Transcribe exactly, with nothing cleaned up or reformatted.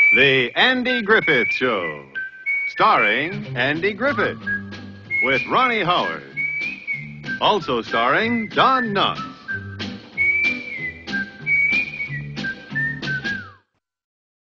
The Andy Griffith Show, starring Andy Griffith, with Ronnie Howard. Also starring Don Knotts.